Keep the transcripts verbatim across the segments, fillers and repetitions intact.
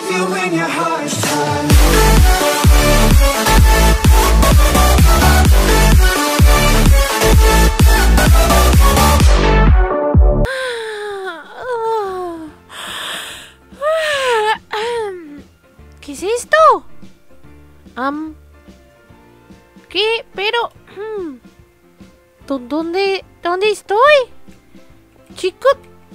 feel when your heart is tired. ¿Qué es esto? Um, ¿Qué? Pero... Hmm, ¿Dónde, ¿Dónde estoy? Chicos...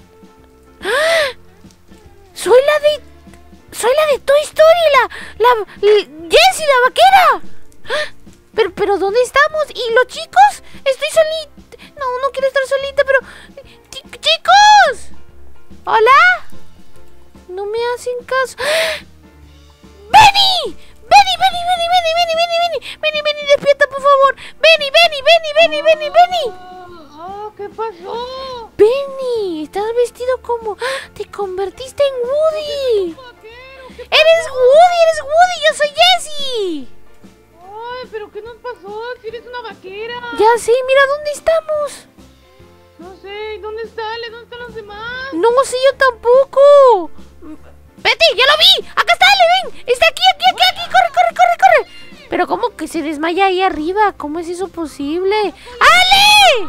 ¡Ah! Soy la de... Soy la de Toy Story, la... La... la Jessie, la vaquera. ¡Ah! Pero, pero ¿dónde estamos? ¿Y los chicos? Estoy solita. No, no quiero estar solita, pero... ¡Chicos! ¿Hola? No me hacen caso. ¡Ah! ¡Benny! ¡Benny, Benny, Benny, Benny, Benny, Benny, Benny! ¡Benny, Benny, despierta, por favor! ¡Benny, Benny, Benny, Benny, Benny, Benny! Oh, ¿qué pasó? ¡Benny! Estás vestido como... ¡Ah! ¡Te convertiste en Woody! ¡Eres Woody, eres Woody! ¡Yo soy Jessie! Ay, ¿pero qué nos pasó? Si eres una vaquera. Ya sé, mira, ¿dónde estamos? No sé, ¿dónde está Ale? ¿Dónde están los demás? No sé, yo tampoco. ¡Betty, ya lo vi! ¡Acá está Ale, ven! ¡Está aquí, aquí, aquí, aquí! ¡Corre, corre, corre, corre! Pero ¿cómo que se desmaya ahí arriba? ¿Cómo es eso posible? ¡Ale!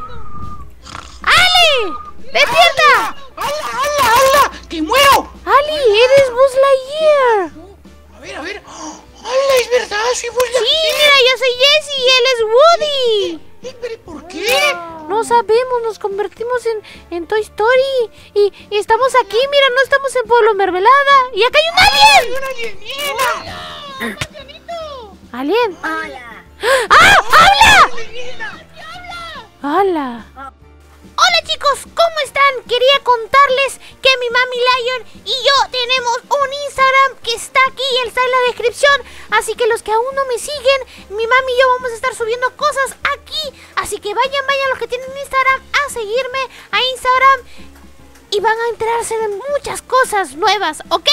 ¡Ale! ¡Despierta! ¡Hala, hala, hala! ¡Que muero! ¡Ale, eres Buzz Lightyear! A ver, a ver. ¡Hala, es verdad! ¡Soy Buzz Lightyear! Sí, mira, yo soy Jessie y él es Woody. ¿Eh, pero por qué? No sabemos, nos convertimos en, en Toy Story y, y estamos aquí, mira, no estamos en Pueblo Mermelada. ¡Y acá hay un alien! ¡Hay una alienígena! ¿Alien? Hola. ¡Ah! ¡Habla! ¡Alienígena! ¡Hola! Hola chicos, ¿cómo están? Quería contarles que mi mami Lion y yo tenemos un Instagram que está aquí, está en la descripción. Así que los que aún no me siguen, mi mami y yo vamos a estar subiendo cosas aquí. Así que vayan, vayan los que tienen Instagram a seguirme a Instagram y van a enterarse de muchas cosas nuevas, ¿ok?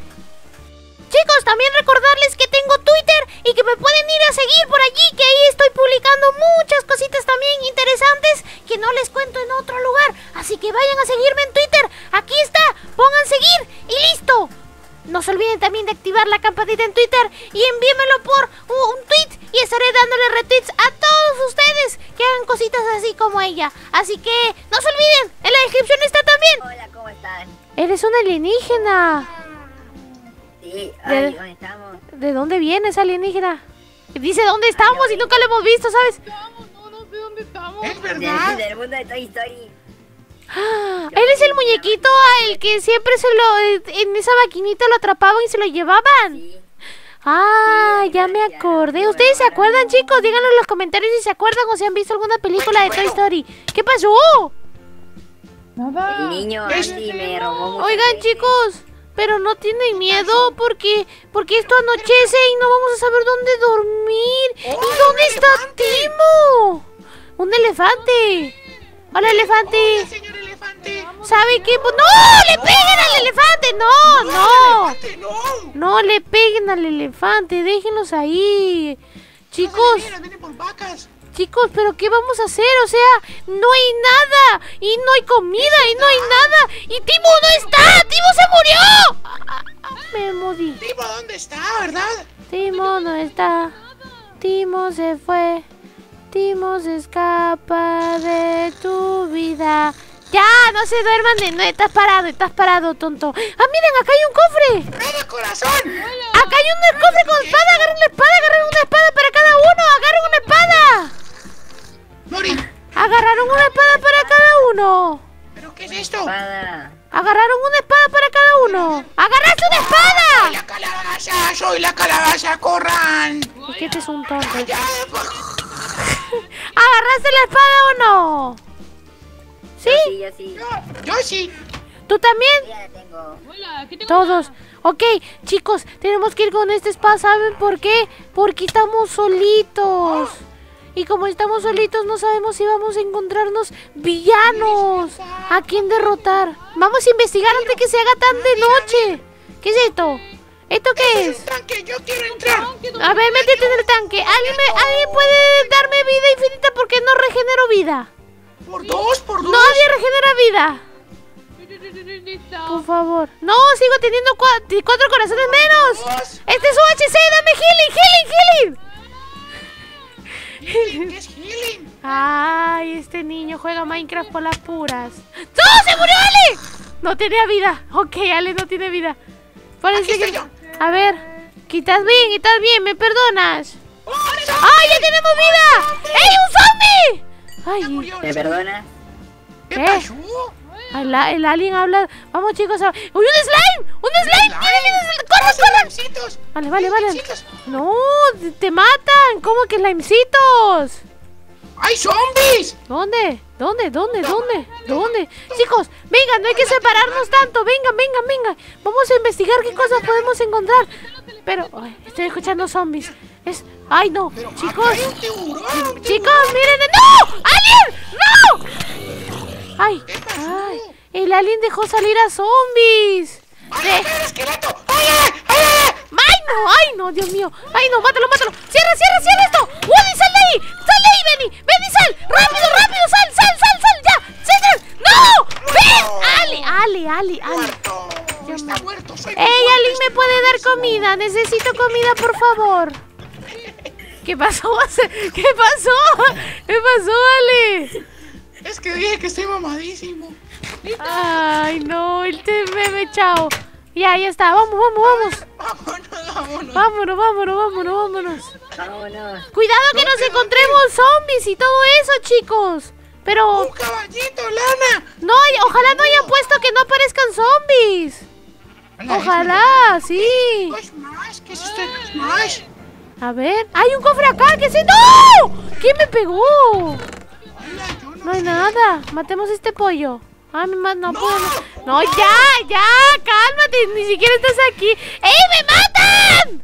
Chicos, también recordarles que tengo Twitter y que me pueden ir a seguir por allí, que ahí estoy publicando muchas cositas también interesantes que no les cuento en otro lugar. Así que vayan a seguirme en Twitter. Aquí está, pongan seguir y listo. No se olviden también de activar la campanita en Twitter y envíenmelo por un tweet y estaré dándole retweets a todos ustedes que hagan cositas así como ella. Así que no se olviden, en la descripción está también. Hola, ¿cómo están? Eres una alienígena. Sí, ¿De, ay, ¿dónde estamos? ¿De dónde vienes, alienígena? Dice dónde estamos y nunca lo hemos visto, ¿sabes? Estamos, no, no sé dónde estamos. ¿Es Del, verdad? del mundo de Toy Story. Ah, él es el muñequito al que siempre se lo... En esa maquinita lo atrapaban y se lo llevaban. Sí. Ah, Sí, ya me ya, acordé. ya, ¿Ustedes se ya, acuerdan, ya. chicos? Díganlo en los comentarios si se acuerdan o si han visto alguna película de Toy Story. ¿Qué pasó? Nada. El niño ¿Ves? Andy me robó mucho. Oigan, chicos, pero no tienen miedo porque porque esto anochece y no vamos a saber dónde dormir. ¿Y ¡Oh, dónde un está elefante! Timo? Un elefante. Hola, elefante. Hola, señor elefante. ¿Sabe qué? Pues, ¡no! ¡Le peguen al elefante! ¡No, no! elefante, no! No le peguen al elefante, déjenlos ahí. Chicos, Vienen, vienen por vacas. chicos, ¿pero qué vamos a hacer? O sea, no hay nada. Y no hay comida, y no hay nada. Y Timo no está. ¡Timo se murió! Ah, ah, ah, me morí. Timo, ¿dónde está, verdad? Timo no está. Timo se fue. Timo se escapa de tu vida. Ya, no se duerman de no, estás parado, estás parado, tonto. Ah, miren, acá hay un cofre. ¡Mira, corazón! Acá hay un cofre con espada. Agarren la espada, agarren una espada para cada uno. Agarren una espada. ¡Mori! Agarraron una espada para cada uno. ¿Pero qué es esto? Espada. Agarraron una espada para cada uno. ¡Agarraste una ¡Soy espada! la calabaza! ¡Soy la calabaza! ¡Corran! Es que este es un tonto. ¡Ya! ¿Agarraste la espada o no? ¿Sí? Sí, yo sí. Yo, yo sí. ¿Tú también? Ya la tengo. Hola, ¿qué tengo? Todos. Ok, chicos, tenemos que ir con esta espada. ¿Saben por qué? Porque estamos solitos. Y como estamos solitos, no sabemos si vamos a encontrarnos villanos a quien derrotar. Vamos a investigar antes que se haga tan de noche. ¿Qué es esto? ¿Esto qué Es es? un tanque, yo quiero entrar. A ver, métete en el tanque. ¿Alguien, me- ¿Alguien puede darme vida infinita porque no regenero vida? Por dos, por dos. Nadie regenera vida. Por favor. No, sigo teniendo cua- cuatro corazones menos. Este es U H C, dame healing, healing, healing. ¿Qué es healing? Ay, este niño juega Minecraft por las puras. ¡No! ¡Se murió Ale! No tenía vida. Ok, Ale no tiene vida. Parece Aquí que... estoy yo. A ver, quitas bien, quitas bien, ¿me perdonas? ¡Oh, zombie! ¡Ay, ya tenemos vida! ¡Ey, un zombie! Ay, Murió. ¿Me perdonas? ¿Qué ¿Qué? pasó? el, el alien habla. Vamos, chicos. A... ¡Uy, un slime! ¡Un slime! slime? ¡Tiene vida! ¡Corre, ¡Pasa, corre! limecitos! Vale, vale, vale. ¡Limecitos! No, te- te matan. ¿Cómo que slimecitos? ¡Hay zombies! ¿Dónde? ¿Dónde? ¿Dónde? ¿Dónde? ¿Dónde? Chicos, vengan, no hay que separarnos tanto. Vengan, vengan, vengan. Vamos a investigar qué cosas podemos encontrar. Pero, ay, estoy escuchando zombies. Es... ¡Ay, no! Pero Chicos, acá hay un tiburón, un chicos, miren. ¡No! ¡Alien! ¡No! ¡Ay! ¡Ay! El alien dejó salir a zombies. ¡Ay, De- el esqueleto! ¡Ay, ay, ay! ¡Ay, no! ¡Ay, no! ¡Dios mío! ¡Ay, no! ¡Mátalo, mátalo! ¡Cierra, cierra, cierra esto! ¡Woody, sal de ahí! ¡Sal de ahí, Benny! ¡Benny, sal! ¡Rápido, rápido! ¡Sal, sal, sal, sal! ¡Ya! ¡Sal, sal! ¡No! ¡Ven! ¡Ale, ale, ale, ale! ¡Muerto! ¡Está muerto! ¡Soy muy ¡Ey, fuerte, alguien me soy puede dar fuertísimo! comida! ¡Necesito comida, por favor! ¿Qué pasó? ¿Qué pasó? ¿Qué pasó, Ale? Es que dije que estoy mamadísimo. Ay, no, el te meme, chao. Ya, ya está, vamos, vamos, vamos. Vámonos, vámonos. Vámonos, vámonos, vámonos, vámonos. Vámonos. Cuidado que nos ¿Dónde, encontremos zombies y todo eso, chicos. Pero, ¡Un caballito, Lana! no, hay- ojalá no hayan puesto que no aparezcan zombies. Hola, Ojalá, sí. ¿es Smash? ¿Qué es esto de Smash? A ver, hay un cofre acá, ¿qué es eso? ¡No! ¿Quién me pegó? Hola, yo no No hay sé. nada, matemos este pollo. Ah, mi madre, no ¡No! puedo. No, ya, ya, cálmate, ni siquiera estás aquí. ¡Ey, me matan!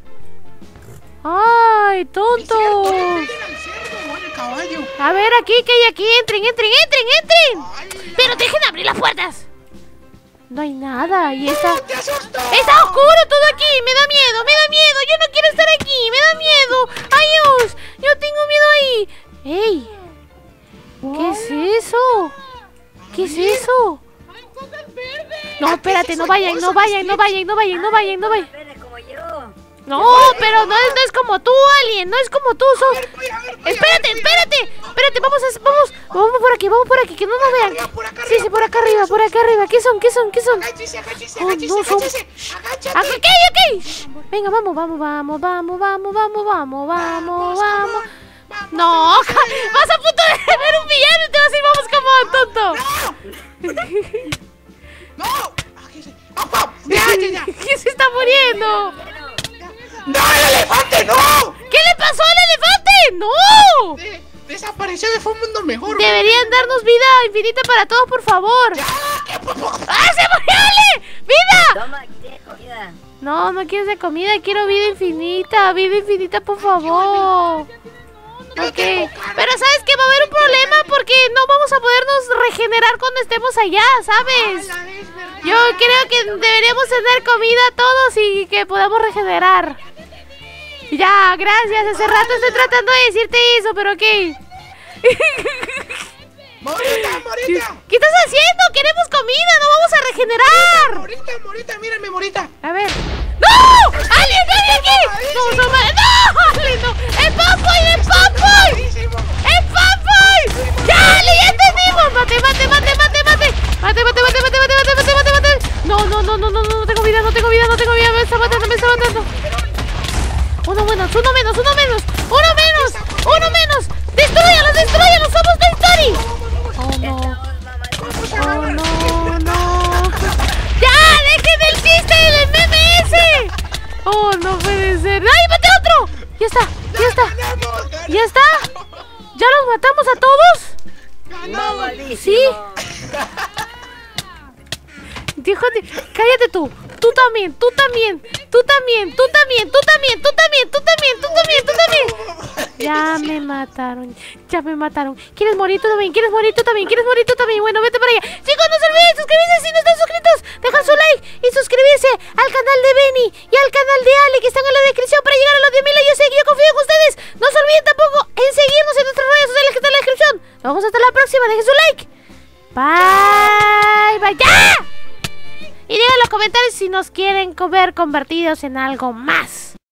Ay, Es cierto, tonto. no le peguen al cerdo o al caballo. A ver, aquí, que hay aquí, entren, entren, entren, entren. Ay, Pero dejen de abrir las puertas. No hay nada, y está... ¡No, te asustó! Está oscuro todo aquí, me da miedo, me da miedo. Yo no quiero estar aquí, me da miedo. Adiós, yo tengo miedo ahí. ¡Ey! ¿Qué es eso? ¿Qué es eso? No, espérate, no vayan, no vayan, no vayan, no vayan, no vayan, no vayan. Eres como yo. No, pero no es, no es como tú, Alien, no es como tú, A sos... ver, voy a ver, voy a Espérate, ver, espérate, espérate, vamos a... Vamos, vamos por aquí, vamos por aquí, que no nos vean. arriba, por acá Sí, sí, arriba, por acá arriba, por acá arriba. ¿Qué son, qué son, qué son? Agáchese, agáchese, Oh, agáchese, no, son- agáchese. Ah, Agáchate. ok, ok. Shh. Venga, vamos, vamos, vamos, vamos, vamos, vamos, vamos, vamos, vamos. Vamos, No, vamos, vas a punto de ver un villano y te vas a ir, vamos como tonto. ¡No! Agáchese. ¡Ah, ah! ¡Ya, ya, ya! ¿Quién se está muriendo? ¡No, el elefante, no! ¿Qué le pasó al elefante? ¡No! De- desapareció de fue un mundo mejor. Deberían darnos vida infinita para todos, por favor. ¡Ya! ¡Qué poco! ¡Ah, se murió Ale! ¡Vida! Toma, aquí tienes comida. No, no quieres de comida, quiero vida infinita. Vida infinita, por favor. Yo Ok, tengo cara. pero sabes que va a haber un problema porque no vamos a podernos regenerar cuando estemos allá, ¿sabes? ¡Hala, es verdad! Yo creo que deberíamos tener comida todos y que podamos regenerar. Ya, gracias. Hace rato estoy tratando de decirte eso, pero ok. ¡Morita, morita! ¿Qué estás haciendo? Queremos comida, no vamos a regenerar. ¡Morita, morita! ¡Mírame, morita! A ver. ¡No! ¡Alguien, alguien aquí! ¡No, no, ma- ¡No! ¡Ale, no! ¡Es Papoy, es Papoy! ¡Buenísimo! ¡Es Papoy! ¡Ya, Ale, ya entendimos! ¡Mate, mate, mate, mate, mate! ¡Mate, mate, mate, mate, mate, mate, mate, mate, mate! No, no, no, no, no, no, no tengo vida, no tengo vida, no tengo vida. Me está matando, me está matando. Uno menos, uno menos, uno menos, uno menos, uno menos. ¡Destrúyalos, destrúyalos! ¡Somos Toy Story! Oh, no. Oh, no, no. ¡Ya! ¡Dejen el chiste del meme ese! ¡Oh, no puede ser! ¡Ay, maté a otro! ¡Ya está! ¡Ya está! ¡Ganamos! ganamos. ¿Ya está? ¿Ya los matamos a todos? Mamadísimo. Sí. Déjate, cállate tú. Tú también, tú también, tú también, tú también, tú también, tú también, tú también, tú también, tú también. Ya me mataron, ya me mataron. ¿Quieres morir tú también? ¿Quieres morir tú también? ¿Quieres morir tú también? Bueno, vete para allá. Chicos, no se olviden de suscribirse si no están suscritos. Dejan su like y suscribirse al canal de Benny y al canal de Ale que están en la descripción para llegar a los diez mil. Yo sé que yo confío en ustedes. No se olviden tampoco en seguirnos en nuestras redes sociales que están en la descripción. Nos vemos hasta la próxima. Dejen su like. Bye, bye. ¡Ya! Y digan en los comentarios si nos quieren ver convertidos en algo más.